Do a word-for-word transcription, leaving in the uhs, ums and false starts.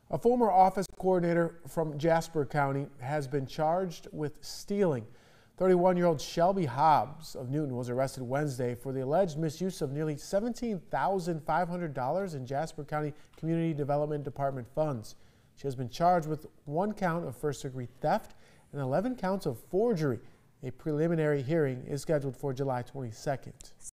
A former office coordinator from Jasper County has been charged with stealing. thirty-one-year-old Shelby Hobbs of Newton was arrested Wednesday for the alleged misuse of nearly seventeen thousand five hundred dollars in Jasper County Community Development Department funds. She has been charged with one count of first-degree theft and eleven counts of forgery. A preliminary hearing is scheduled for July twenty-second.